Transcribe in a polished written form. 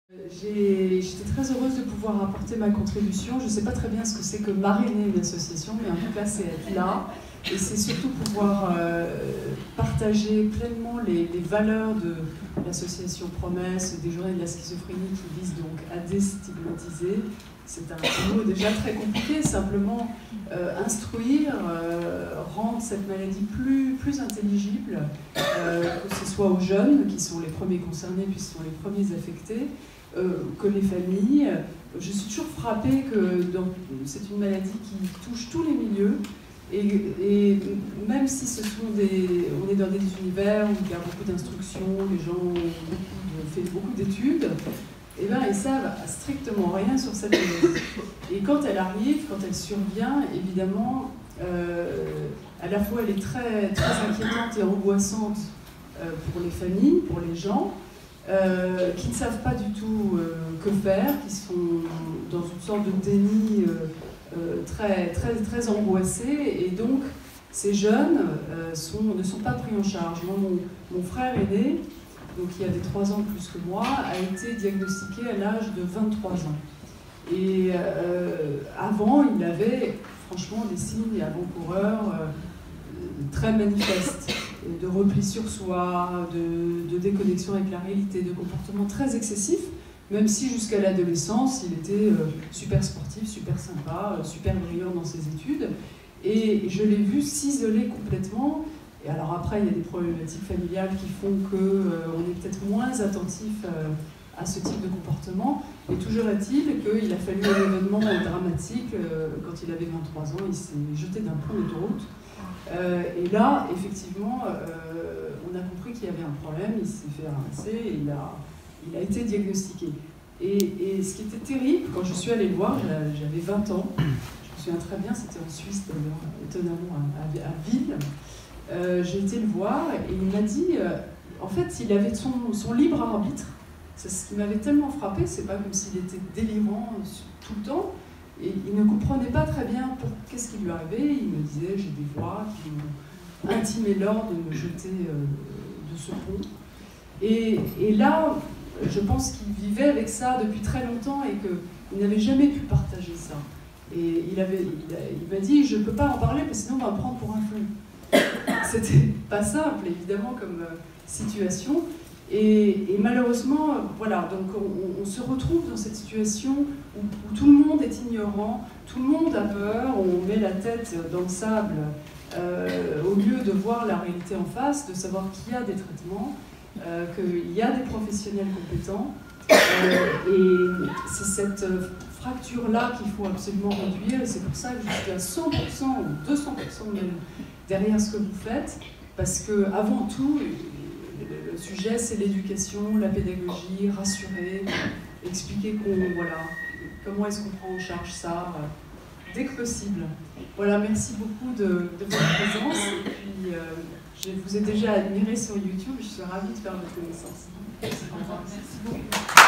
J'étais très heureuse de pouvoir apporter ma contribution. Je ne sais pas très bien ce que c'est que marrainer une association, mais en tout cas c'est être là. Et c'est surtout pouvoir partager pleinement les valeurs de l'association Promesse, des journées de la schizophrénie qui visent donc à déstigmatiser. C'est un mot déjà très compliqué, simplement instruire, rendre cette maladie plus intelligible, que ce soit aux jeunes, qui sont les premiers concernés, puis ce sont les premiers affectés, que les familles. Je suis toujours frappée que c'est une maladie qui touche tous les milieux, et même si on est dans des univers où il y a beaucoup d'instruction, les gens ont fait beaucoup d'études, eh ben, ils savent strictement rien sur cette maladie. Et quand elle arrive, quand elle survient, évidemment, à la fois elle est très, très inquiétante et angoissante pour les familles, pour les gens, qui ne savent pas du tout que faire, qui sont dans une sorte de déni très, très, très angoissé, et donc ces jeunes ne sont pas pris en charge. Moi, mon frère aîné, donc qui avait 3 ans de plus que moi, a été diagnostiqué à l'âge de 23 ans. Et avant, il avait franchement des signes avant-coureurs très manifestes, de repli sur soi, de déconnexion avec la réalité, de comportements très excessifs, même si jusqu'à l'adolescence, il était super sportif, super sympa, super brillant dans ses études. Et je l'ai vu s'isoler complètement. Et alors après, il y a des problématiques familiales qui font qu'on est peut-être moins attentif à ce type de comportement. Mais toujours est-il qu'il a fallu un événement dramatique. Quand il avait 23 ans, il s'est jeté d'un pont d'autoroute. Et là, effectivement, on a compris qu'il y avait un problème, il s'est fait ramasser, et il a été diagnostiqué. Et ce qui était terrible, quand je suis allée le voir, j'avais 20 ans, je me souviens très bien, c'était en Suisse d'ailleurs, étonnamment à Ville. J'ai été le voir et il m'a dit, en fait, il avait son libre arbitre. C'est ce qui m'avait tellement frappé, c'est pas comme s'il était délirant tout le temps. Et il ne comprenait pas très bien qu'est-ce qui lui arrivait. Il me disait, j'ai des voix qui m'ont intimé l'ordre de me jeter de ce pont. Et là, je pense qu'il vivait avec ça depuis très longtemps et qu'il n'avait jamais pu partager ça. Et il m'a dit, je ne peux pas en parler parce que sinon on va me prendre pour un fou. C'était pas simple, évidemment, comme situation. Et malheureusement, voilà, donc on se retrouve dans cette situation où tout le monde est ignorant, tout le monde a peur, on met la tête dans le sable au lieu de voir la réalité en face, de savoir qu'il y a des traitements, qu'il y a des professionnels compétents. Et c'est cette fracture-là qu'il faut absolument réduire, et c'est pour ça que je suis à 100% ou 200% même derrière ce que vous faites, parce qu'avant tout, le sujet, c'est l'éducation, la pédagogie, rassurer, expliquer comment est-ce qu'on prend en charge ça, dès que possible. Voilà, merci beaucoup de votre présence. Et puis, je vous ai déjà admiré sur YouTube, je suis ravie de faire votre connaissance. Au revoir. Merci beaucoup.